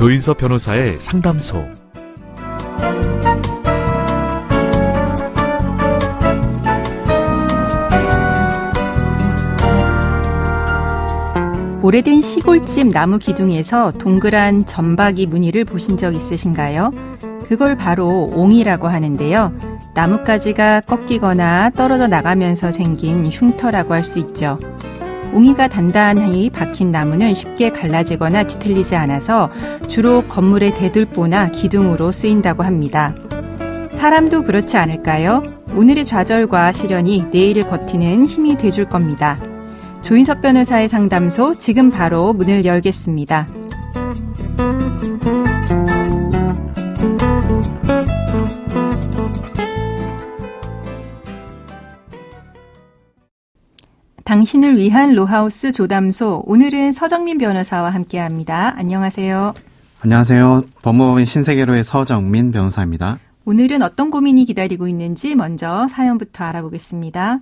조인석 변호사의 상담소. 오래된 시골집 나무 기둥에서 동그란 점박이 무늬를 보신 적 있으신가요? 그걸 바로 옹이라고 하는데요. 나뭇가지가 꺾이거나 떨어져 나가면서 생긴 흉터라고 할 수 있죠. 옹이가 단단히 박힌 나무는 쉽게 갈라지거나 뒤틀리지 않아서 주로 건물의 대들보나 기둥으로 쓰인다고 합니다. 사람도 그렇지 않을까요? 오늘의 좌절과 시련이 내일을 버티는 힘이 돼줄 겁니다. 조인석 변호사의 상담소 지금 바로 문을 열겠습니다. 당신을 위한 로하우스 조담소, 오늘은 서정민 변호사와 함께합니다. 안녕하세요. 안녕하세요. 법무법인 신세계로의 서정민 변호사입니다. 오늘은 어떤 고민이 기다리고 있는지 먼저 사연부터 알아보겠습니다.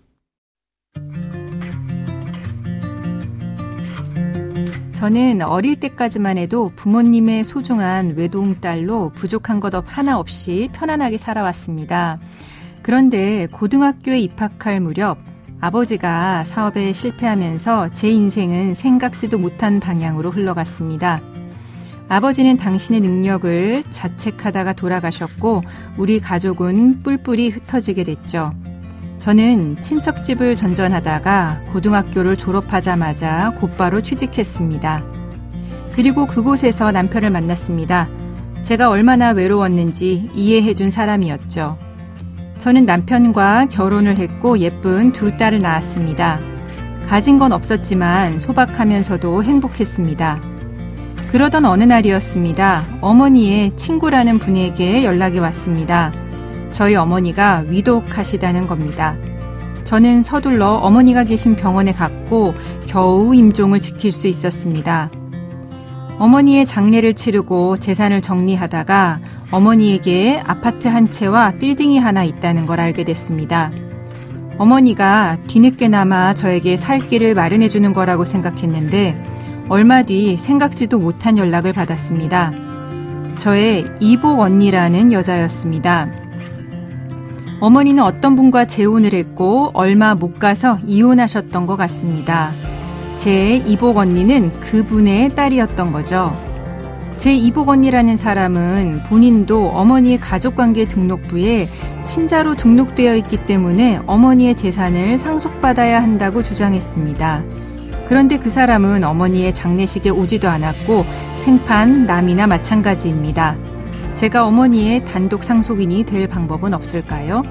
저는 어릴 때까지만 해도 부모님의 소중한 외동딸로 부족한 것 하나 없이 편안하게 살아왔습니다. 그런데 고등학교에 입학할 무렵 아버지가 사업에 실패하면서 제 인생은 생각지도 못한 방향으로 흘러갔습니다. 아버지는 당신의 능력을 자책하다가 돌아가셨고 우리 가족은 뿔뿔이 흩어지게 됐죠. 저는 친척집을 전전하다가 고등학교를 졸업하자마자 곧바로 취직했습니다. 그리고 그곳에서 남편을 만났습니다. 제가 얼마나 외로웠는지 이해해준 사람이었죠. 저는 남편과 결혼을 했고 예쁜 두 딸을 낳았습니다. 가진 건 없었지만 소박하면서도 행복했습니다. 그러던 어느 날이었습니다. 어머니의 친구라는 분에게 연락이 왔습니다. 저희 어머니가 위독하시다는 겁니다. 저는 서둘러 어머니가 계신 병원에 갔고 겨우 임종을 지킬 수 있었습니다. 어머니의 장례를 치르고 재산을 정리하다가 어머니에게 아파트 한 채와 빌딩이 하나 있다는 걸 알게 됐습니다. 어머니가 뒤늦게나마 저에게 살 길을 마련해 주는 거라고 생각했는데 얼마 뒤 생각지도 못한 연락을 받았습니다. 저의 이복 언니라는 여자였습니다. 어머니는 어떤 분과 재혼을 했고 얼마 못 가서 이혼하셨던 것 같습니다. 제 이복 언니는 그분의 딸이었던 거죠. 제 이복 언니라는 사람은 본인도 어머니의 가족관계 등록부에 친자로 등록되어 있기 때문에 어머니의 재산을 상속받아야 한다고 주장했습니다. 그런데 그 사람은 어머니의 장례식에 오지도 않았고 생판 남이나 마찬가지입니다. 제가 어머니의 단독 상속인이 될 방법은 없을까요?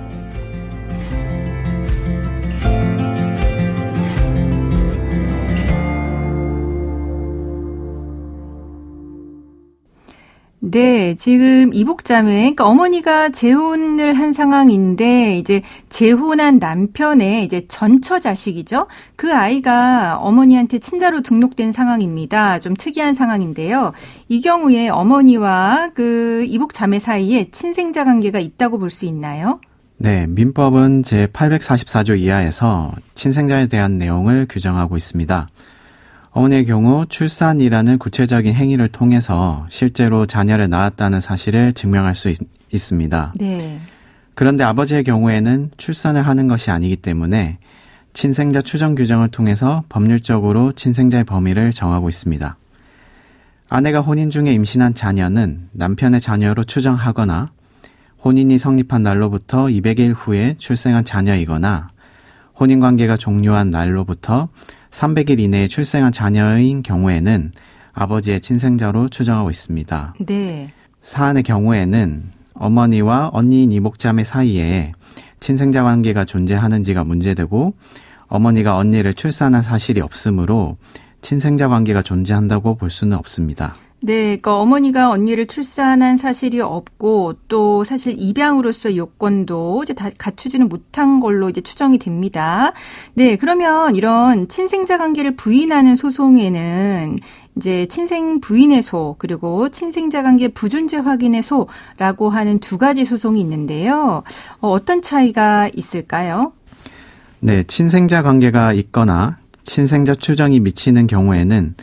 네, 지금 이복자매, 그러니까 어머니가 재혼을 한 상황인데 이제 재혼한 남편의 이제 전처 자식이죠. 그 아이가 어머니한테 친자로 등록된 상황입니다. 좀 특이한 상황인데요. 이 경우에 어머니와 그 이복자매 사이에 친생자 관계가 있다고 볼 수 있나요? 네, 민법은 제844조 이하에서 친생자에 대한 내용을 규정하고 있습니다. 어머니의 경우 출산이라는 구체적인 행위를 통해서 실제로 자녀를 낳았다는 사실을 증명할 수 있습니다. 네. 그런데 아버지의 경우에는 출산을 하는 것이 아니기 때문에 친생자 추정 규정을 통해서 법률적으로 친생자의 범위를 정하고 있습니다. 아내가 혼인 중에 임신한 자녀는 남편의 자녀로 추정하거나 혼인이 성립한 날로부터 200일 후에 출생한 자녀이거나 혼인관계가 종료한 날로부터 300일 이내에 출생한 자녀인 경우에는 아버지의 친생자로 추정하고 있습니다. 네. 사안의 경우에는 어머니와 언니인 이복자매 사이에 친생자 관계가 존재하는지가 문제되고 어머니가 언니를 출산한 사실이 없으므로 친생자 관계가 존재한다고 볼 수는 없습니다. 네, 그러니까 어머니가 언니를 출산한 사실이 없고 또 사실 입양으로서의 요건도 이제 다 갖추지는 못한 걸로 이제 추정이 됩니다. 네, 그러면 이런 친생자 관계를 부인하는 소송에는 이제 친생 부인의소 그리고 친생자 관계 부존재 확인의소라고 하는 두 가지 소송이 있는데요. 어떤 차이가 있을까요? 네, 친생자 관계가 있거나 친생자 추정이 미치는 경우에는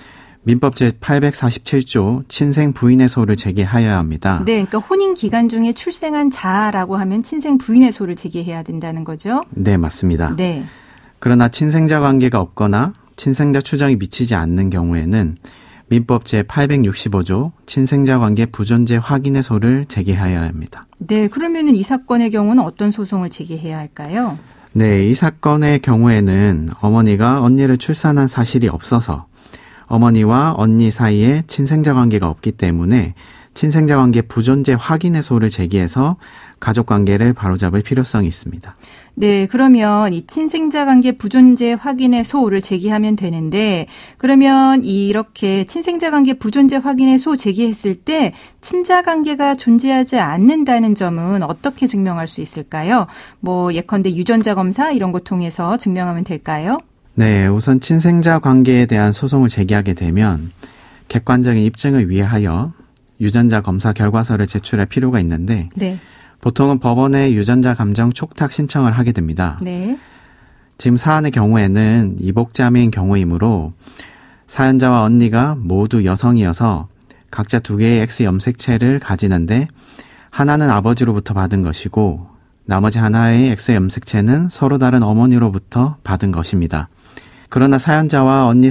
민법 제847조 친생 부인의 소를 제기하여야 합니다. 네, 그러니까 혼인 기간 중에 출생한 자라고 하면 친생 부인의 소를 제기해야 된다는 거죠? 네, 맞습니다. 네. 그러나 친생자 관계가 없거나 친생자 추정이 미치지 않는 경우에는 민법 제865조 친생자 관계 부존재 확인의 소를 제기하여야 합니다. 네, 그러면은 이 사건의 경우는 어떤 소송을 제기해야 할까요? 네, 이 사건의 경우에는 어머니가 언니를 출산한 사실이 없어서 어머니와 언니 사이에 친생자 관계가 없기 때문에 친생자 관계 부존재 확인의 소를 제기해서 가족 관계를 바로잡을 필요성이 있습니다. 네, 그러면 이 친생자 관계 부존재 확인의 소를 제기하면 되는데, 그러면 이렇게 친생자 관계 부존재 확인의 소 제기했을 때 친자 관계가 존재하지 않는다는 점은 어떻게 증명할 수 있을까요? 뭐 예컨대 유전자 검사 이런 거 통해서 증명하면 될까요? 네, 우선 친생자 관계에 대한 소송을 제기하게 되면 객관적인 입증을 위하여 유전자 검사 결과서를 제출할 필요가 있는데 네. 보통은 법원에 유전자 감정 촉탁 신청을 하게 됩니다. 네. 지금 사안의 경우에는 이복자매인 경우이므로 사연자와 언니가 모두 여성이어서 각자 2개의 X 염색체를 가지는데 하나는 아버지로부터 받은 것이고 나머지 하나의 X 염색체는 서로 다른 어머니로부터 받은 것입니다. 그러나 사연자와 언니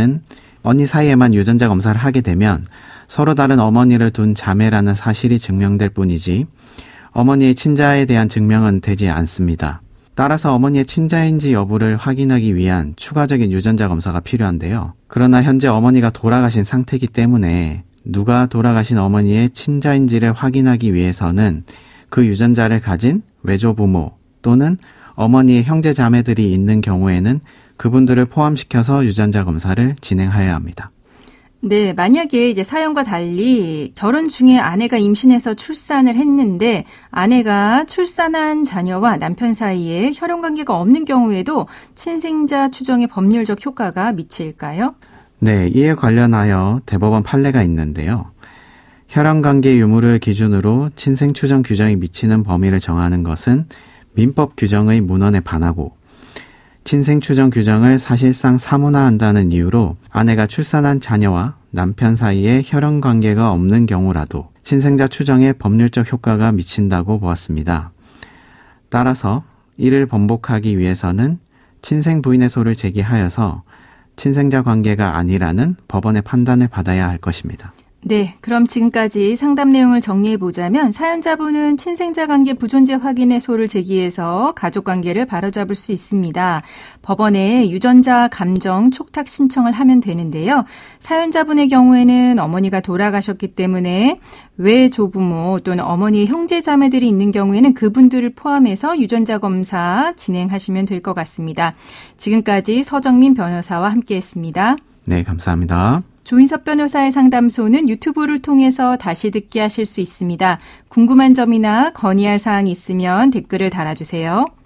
사이에만 유전자 검사를 하게 되면 서로 다른 어머니를 둔 자매라는 사실이 증명될 뿐이지 어머니의 친자에 대한 증명은 되지 않습니다. 따라서 어머니의 친자인지 여부를 확인하기 위한 추가적인 유전자 검사가 필요한데요. 그러나 현재 어머니가 돌아가신 상태이기 때문에 누가 돌아가신 어머니의 친자인지를 확인하기 위해서는 그 유전자를 가진 외조부모 또는 어머니의 형제 자매들이 있는 경우에는 그분들을 포함시켜서 유전자 검사를 진행하여야 합니다. 네, 만약에 이제 사연과 달리 결혼 중에 아내가 임신해서 출산을 했는데 아내가 출산한 자녀와 남편 사이에 혈연 관계가 없는 경우에도 친생자 추정의 법률적 효과가 미칠까요? 네, 이에 관련하여 대법원 판례가 있는데요. 혈연 관계 유무를 기준으로 친생 추정 규정이 미치는 범위를 정하는 것은 민법 규정의 문헌에 반하고 친생 추정 규정을 사실상 사문화한다는 이유로 아내가 출산한 자녀와 남편 사이에 혈연 관계가 없는 경우라도 친생자 추정에 법률적 효과가 미친다고 보았습니다. 따라서 이를 번복하기 위해서는 친생 부인의 소를 제기하여서 친생자 관계가 아니라는 법원의 판단을 받아야 할 것입니다. 네, 그럼 지금까지 상담 내용을 정리해보자면 사연자분은 친생자 관계 부존재 확인의 소를 제기해서 가족 관계를 바로잡을 수 있습니다. 법원에 유전자 감정 촉탁 신청을 하면 되는데요. 사연자분의 경우에는 어머니가 돌아가셨기 때문에 외조부모 또는 어머니의 형제 자매들이 있는 경우에는 그분들을 포함해서 유전자 검사 진행하시면 될 것 같습니다. 지금까지 서정민 변호사와 함께했습니다. 네, 감사합니다. 조인섭 변호사의 상담소는 유튜브를 통해서 다시 듣기 하실 수 있습니다. 궁금한 점이나 건의할 사항이 있으면 댓글을 달아주세요.